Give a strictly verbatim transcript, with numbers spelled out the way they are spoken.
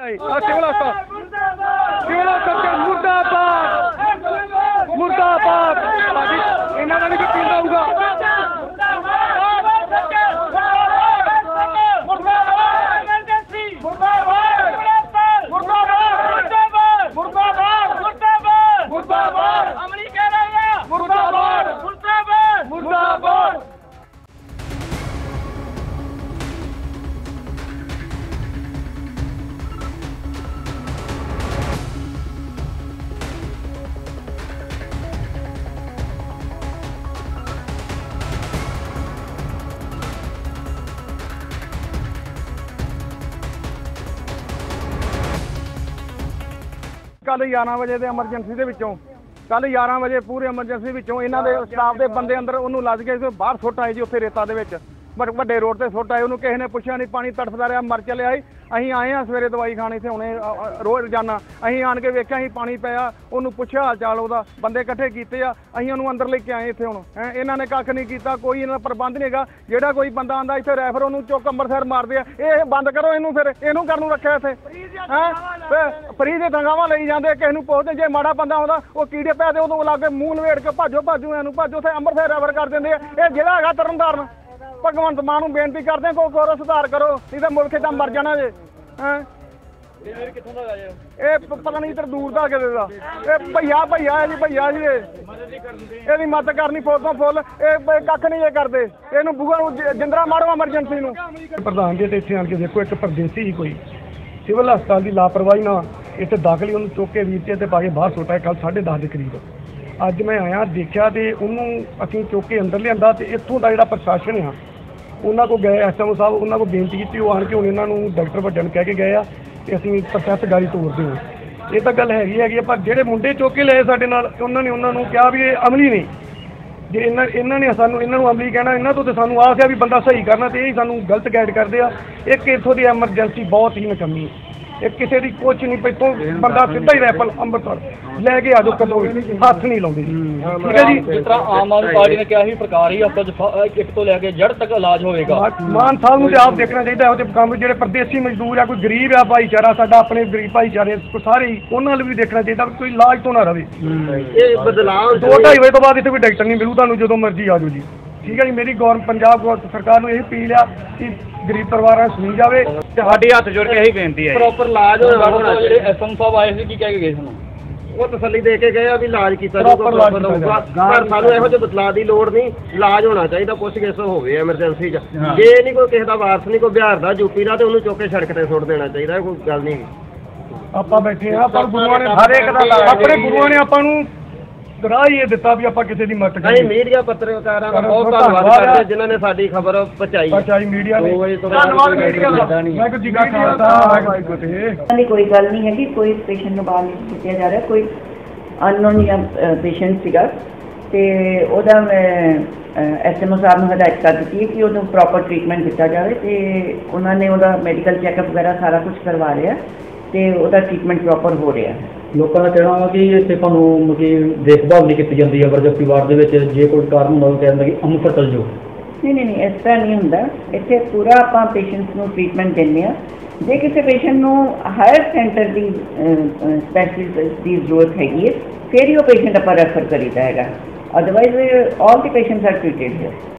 Civil ਹਸਪਤਾਲ civil ਹਸਪਤਾਲ ਮੁਰਦਾਬਾਦ ਮੁਰਦਾਬਾਦ ਇਹਨਾਂ ਦਾ ਨਹੀਂ ਕੋਈ ਪੀਂਦਾ ਹੋਊਗਾ। कल ग्यारह बजे के एमरजेंसी के विचों कल ग्यारह बजे पूरे एमरजेंसी विचों इन्हां दे स्टाफ के बंदे अंदर उन्होंने लज गए बाहर सुट आए जी उत्थे रेता दे विच ਵੱਡੇ रोड से सुट आए। उन्होंने किसी ने पूछा नहीं, पानी तड़फदा रहा, मर चलिया। असीं आए हैं सवेरे दवाई खाने से हुणे रोज़ रोजाना असीं आन के वेख्या असीं पानी पाया, उन्होंने पूछा हाल चाल उहदा, बंदे इकट्ठे कीते आ, असीं उहनूं अंदर लेके आए इत्थे। हुण इन्हां ने कख नहीं कीता, कोई इन्हां दा प्रबंध नहीं हैगा। जिहड़ा कोई बंदा आंदा इत्थे रैफर उहनूं चुक अंमृतसर मारदे आ। इह बंद करो इहनूं, फिर इहनूं करनूं रखिआ इत्थे हैं फ्री दी तनखावां लई जांदे। किसे नूं पुछदे जे माड़ा बंदा आउंदा ओह कीड़े पै दे उहदों लागे मूंह लवेड़ के भाजो भाजो इहनूं भाजो उत्थे अंमृतसर रैफर कर दिंदे आ। इह जिला हैगा तरनताਰਨ। भगवंत मान नूं बेनती करदे कोई करो सुधार करो, नहीं तो मुल्क इदां मर जाना जे। हैं ਇਹ ਪਤਾ ਨਹੀਂ ਇੱਧਰ ਦੂਰ ਦਾ ਕਿਤੇ ਦਾ ਇਹ ਭਈਆ ਭਈਆ ਹੈ ਜੀ ਭਈਆ ਜੀ ਇਹਦੀ ਮਦਦ ਕਰਨੀ ਫੁੱਲ ਤੋਂ ਫੁੱਲ। ਇਹ ਕੱਖ ਨਹੀਂ ਇਹ ਕਰਦੇ, ਇਹਨੂੰ ਬੂਹਾ ਨੂੰ ਜਿੰਦਰਾ ਮਾਰੋ ਐਮਰਜੈਂਸੀ ਨੂੰ। ਪ੍ਰਧਾਨ ਜੀ ਤੇ ਇੱਥੇ ਆਣ ਕੇ ਦੇਖੋ ਇੱਕ ਪਰਦੇਸੀ ਹੀ ਕੋਈ ਸਿਵਲ ਹਸਪਤਾਲ ਦੀ ਲਾਪਰਵਾਹੀ ਨਾਲ ਇੱਥੇ ਦਾਖਲ ਹੀ ਉਹਨੂੰ ਚੁੱਕ ਕੇ ਵੀਰ ਤੇ ਪਾ ਕੇ ਬਾਹਰ ਸੁੱਟਿਆ ਕੱਲ ਸਾਢੇ ਦਸ ਦੇ ਕਰੀਬ। ਅੱਜ ਮੈਂ ਆਇਆ ਦੇਖਿਆ ਤੇ ਉਹਨੂੰ ਅਸੀਂ ਚੁੱਕ ਕੇ ਅੰਦਰ ਲਿਆਂਦਾ ਤੇ ਇੱਥੋਂ ਦਾ ਜਿਹੜਾ ਪ੍ਰਸ਼ਾਸਨ ਆ ਉਹਨਾਂ ਕੋਲ ਗਏ, ਐਸ ਐਮ ਓ ਸਾਹਿਬ ਉਹਨਾਂ ਕੋਲ ਬੇਨਤੀ ਕੀਤੀ, ਉਹ ਆਣ ਕੇ ਹੁਣ ਇਹਨਾਂ ਨੂੰ ਡਾਕਟਰ ਵੱਡਣ ਕਹਿ ਕੇ ਗਏ ਆ ਤੇ ਅਸੀਂ ਪ੍ਰੋਸੈਸ ਗਾੜੀ ਤੋਰਦੇ ਹਾਂ। ਇਹ ਤਾਂ ਗੱਲ ਹੈਗੀ ਹੈਗੀ ਆ, ਪਰ ਜਿਹੜੇ ਮੁੰਡੇ ਚੁੱਕ ਕੇ ਲਏ ਸਾਡੇ ਨਾਲ ਉਹਨਾਂ ਨੇ ਉਹਨਾਂ ਨੂੰ ਕਿਹਾ ਵੀ ਇਹ ਅਮਲੀ ਨਹੀਂ। ਜੇ ਇਹਨਾਂ ਇਹਨਾਂ ਨੇ ਸਾਨੂੰ ਇਹਨਾਂ ਨੂੰ ਅਮਲੀ ਕਹਿਣਾ, ਇਹਨਾਂ ਤੋਂ ਤਾਂ ਸਾਨੂੰ ਆਸ ਆ ਵੀ ਬੰਦਾ ਸਹੀ ਕਰਨਾ, ਤੇ ਇਹ ਸਾਨੂੰ ਗਲਤ ਗਾਈਡ ਕਰਦੇ ਆ। ਇੱਕ ਇੱਥੋਂ ਦੀ ਐਮਰਜੈਂਸੀ ਬਹੁਤ ਹੀ ਨਕਮੀ, ਇੱਕ ਕਿਸੇ ਦੀ ਕੁਛ ਨਹੀਂ ਪੈਤੋਂ ਬੰਦਾ ਸਿੱਧਾ ਹੀ ਰੈਫਲ ਅੰਮ੍ਰਿਤਸਰ ਲੈ ਕੇ ਆ ਜਾਓ, ਕਦੋਂ ਹੱਥ ਨਹੀਂ ਲਾਉਂਦੇ। ਠੀਕ ਹੈ ਜੀ, ਜਿਸ ਤਰ੍ਹਾਂ ਆਮ ਆਦਮੀ ਪਾਰਟੀ ਨੇ ਕਿਹਾ ਸੀ ਸਰਕਾਰੀ ਹਸਪਤਾਲ ਇੱਕ ਤੋਂ ਲੈ ਕੇ ਜੜ ਤੱਕ ਇਲਾਜ ਹੋਵੇਗਾ। ਮਾਨ ਸਾਹਿਬ ਨੂੰ ਤੇ ਆਪ ਦੇਖਣਾ ਚਾਹੀਦਾ ਉਹਦੇ ਕੰਮ ਜਿਹੜੇ ਪ੍ਰਦੇਸੀ ਮਜ਼ਦੂਰ ਆ, ਕੋਈ ਗਰੀਬ ਆ ਭਾਈਚਾਰਾ ਸਾਡਾ, ਆਪਣੇ ਗਰੀਬ ਭਾਈਚਾਰੇ ਸਾਰੇ ਹੀ, ਉਹਨਾਂ ਨੂੰ ਵੀ ਦੇਖਣਾ ਚਾਹੀਦਾ ਕੋਈ ਇਲਾਜ ਤੋਂ ਨਾ ਰਵੇ। ਇਹ ਬਦਲਾਅ ਦੋ ਢਾਈ ਵਜੇ ਤੋਂ ਬਾਅਦ ਇੱਥੇ ਕੋਈ ਡਾਕਟਰ ਨਹੀਂ ਮਿਲੂ, ਤੁਹਾਨੂੰ ਜਦੋਂ ਮਰਜ਼ੀ ਆ ਜਾਓ ਜੀ। ਠੀਕ ਹੈ ਜੀ, ਮੇਰੀ ਗੌਰਮੈਂਟ ਪੰਜਾਬ ਸਰਕਾਰ ਨੂੰ ਇਹ ਅਪੀਲ ਆ ਕਿ ਗਰੀਬ ਪਰਿਵਾਰਾਂ ਨੂੰ ਸੁਣੀ ਜਾਵੇ। ਸਾਡੀ ਹੱਥ ਜੋੜ ਕੇ ਇਹੀ ਬੇਨਤੀ ਹੈ ਪ੍ਰੋਪਰ ਇਲਾਜ ਹੋਣਾ। ਜਿਹੜੇ ਐਸ ਐਮ ਸਾਹਿਬ ਆਏ ਸੀ ਕੀ ਕਹਿ ਕੇ ਗਏ ਸਾਨੂੰ? ਉਹ ਤਸੱਲੀ ਦੇ ਕੇ ਗਏ ਆ ਵੀ ਇਲਾਜ ਕੀਤਾ ਜਾਊਗਾ, ਪਰ ਸਾਨੂੰ ਇਹੋ ਜਿਹੇ ਬਦਲਾਅ ਦੀ ਲੋੜ ਨਹੀਂ, ਇਲਾਜ ਹੋਣਾ ਚਾਹੀਦਾ। ਪੁੱਛ ਗਿੱਛ ਹੋਵੇ ਐਮਰਜੈਂਸੀ 'ਚ, ਜੇ ਨਹੀਂ ਕੋਈ ਕਿਸੇ ਦਾ ਵਾਰਸ ਨਹੀਂ, ਕੋਈ ਬਿਹਾਰ ਦਾ ਯੂਪੀ ਦਾ, ਤੇ ਉਹਨੂੰ ਚੁੱਕ ਕੇ ਸੜਕ ਤੇ ਸੁੱਟ ਦੇਣਾ ਚਾਹੀਦਾ। ਕੋਈ ਗੱਲ ਨਹੀਂ, ਆਪਾਂ ਬੈਠੇ ਆ, ਪਰ ਗੁਰੂਆਂ ਨੇ ਹਰੇਕ ਦਾ ਆਪਣੇ ਗੁਰੂਆਂ ਨੇ ਆਪਾਂ ਨੂੰ ਰਾਹ ਹੀ ਇਹ ਦਿੱਤਾ ਵੀ ਆਪਾਂ ਕਿਸੇ ਦੀ ਮਦਦ ਕਰੀਏ। ਅਸੀਂ ਮੀਡੀਆ ਪੱਤਰਕਾਰਾਂ ਦਾ ਬਹੁਤ ਧੰਨਵਾਦ ਕਰਦੇ ਜਿਨ੍ਹਾਂ ਨੇ ਸਾਡੀ ਖਬਰ ਪਹੁੰਚਾਈ ਪਹੁੰਚਾਈ ਮੀਡੀਆ ਨੇ। ਧੰਨਵਾਦ ਮੀਡੀਆ ਦਾ। ਵਾਹਿਗੁਰੂ ਜੀ ਕਾ ਖਾਲਸਾ ਵਾਹਿਗੁਰੂ ਜੀ ਕੀ ਫਤਿਹ। ਕੋਈ ਗੱਲ ਨਹੀਂ ਹੈਗੀ, ਕੋਈ ਪੇਸ਼ੈਂਟ ਨੂੰ ਬਾਹਰ ਨਹੀਂ ਸੁੱਟਿਆ ਜਾ ਰਿਹਾ, ਕੋਈ ਅਨਨੋਨ ਜਾਂ ਪੇਸ਼ੈਂਟ ਸੀਗਾ ਤੇ ਉਹਦਾ ਮੈਂ ਐਸ ਐਮ ਓ ਸਾਹਿਬ ਨੂੰ ਹਦਾਇਤ ਕਰ ਦਿੱਤੀ ਹੈ ਕਿ ਉਹਨੂੰ ਪ੍ਰੋਪਰ ਟ੍ਰੀਟਮੈਂਟ ਦਿੱਤਾ ਜਾਵੇ ਤੇ ਉਹਨਾਂ ਨੇ ਉਹਦਾ ਮੈਡੀਕਲ ਚੈੱਕਅਪ ਵਗੈਰਾ ਸਾਰਾ ਕੁਝ ਕਰਵਾ ਰਿਹਾ ਤੇ ਉਹਦਾ ਟ੍ਰੀਟਮੈਂਟ ਪ੍ਰੋਪਰ ਹੋ ਰਿਹਾ। ਲੋਕਾਂ ਦਾ ਕਹਿਣਾ ਵਾ ਕਿ ਇੱਥੇ ਤੁਹਾਨੂੰ ਮਤਲਬ ਦੇਖਭਾਲ ਨਹੀਂ ਕੀਤੀ ਜਾਂਦੀ ਐਮਰਜੈਂਸੀ ਵਾਰਡ ਦੇ ਵਿੱਚ, ਜੇ ਕੋਈ ਕਾਰਨ ਹੁੰਦਾ ਉਹ ਕਹਿੰਦਾ ਕਿ ਅੰਮ੍ਰਿਤਸਰ ਚਲ ਜਾਓ। ਨਹੀਂ ਨਹੀਂ ਨਹੀਂ, ਇਸ ਤਰ੍ਹਾਂ ਨਹੀਂ ਹੁੰਦਾ। ਇੱਥੇ ਪੂਰਾ ਆਪਾਂ ਪੇਸ਼ੈਂਟਸ ਨੂੰ ਟ੍ਰੀਟਮੈਂਟ ਦਿੰਦੇ ਹਾਂ। ਜੇ ਕਿਸੇ ਪੇਸ਼ੈਂਟ ਨੂੰ ਹਾਇਰ ਸੈਂਟਰ ਦੀ ਸਪੈਸ਼ਲਿਸਟ ਦੀ ਜ਼ਰੂਰਤ ਹੈਗੀ ਹੈ ਫਿਰ ਹੀ ਉਹ ਪੇਸ਼ੈਂਟ ਆਪਾਂ ਰੈਫਰ ਕਰੀਦਾ ਹੈਗਾ, otherwise all the patients are treated hair.